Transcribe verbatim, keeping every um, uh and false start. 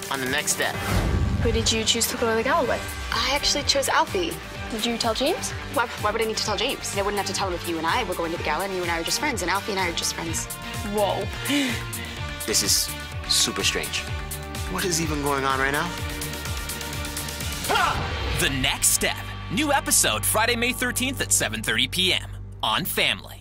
on the next step. Who did you choose to go to the gala with? I actually chose Alfie. Did you tell James? Why, why would I need to tell James? I wouldn't have to tell him if you and I were going to the gala and you and I are just friends, and Alfie and I are just friends. Whoa. This is super strange. What is even going on right now? The Next Step. New episode Friday, May thirteenth at seven thirty p m on Family.